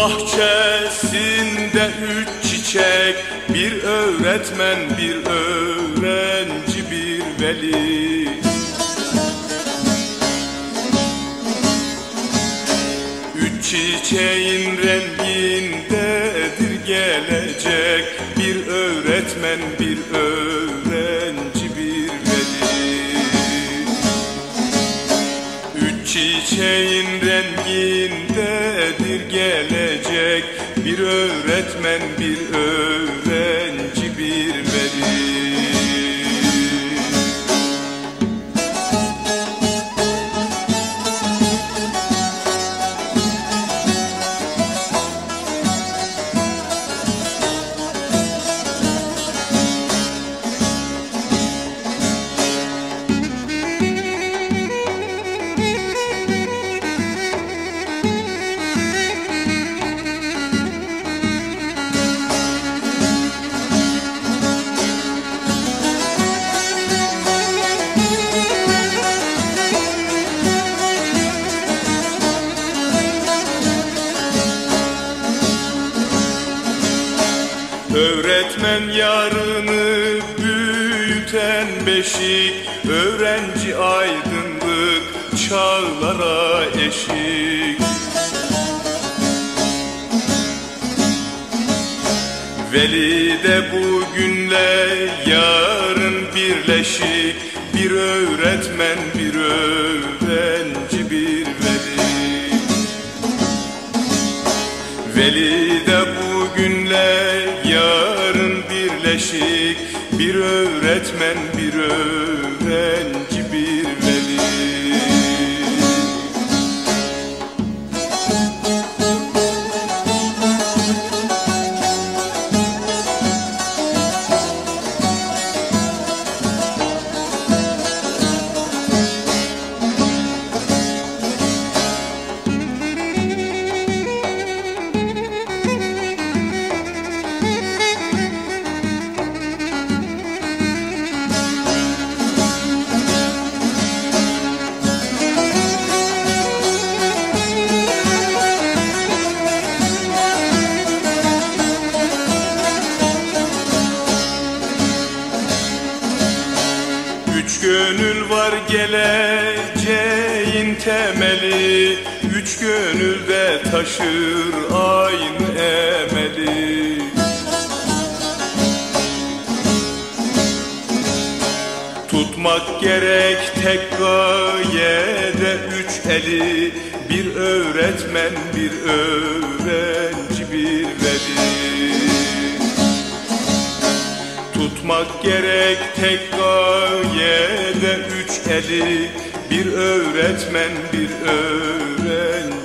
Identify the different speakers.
Speaker 1: bahçesinde üç çiçek, bir öğretmen, bir öğrenci, bir veli. Üç çiçeğin rengindedir gelecek, bir öğretmen, bir öğrenci, bir veli. Üç çiçeğin rengindedir gelecek, bir öğretmen, bir öğrenci, bir veli. Öğretmen yarını büyüten beşik, öğrenci aydınlık çağlara eşik. Veli de bugünle yarın birleşik, bir öğretmen, bir öğrenci, bir veli. Veli de bugünle yarın birleşik, bir öğretmen, bir öğrenci, bir veli. Üç gönül var geleceğin temeli, üç gönül de taşır aynı emeli. Tutmak gerek tek gayede üç eli, bir öğretmen, bir öğrenci, bir veli. Tutmak gerek tek gayede üç eli, bir öğretmen, bir öğrenci,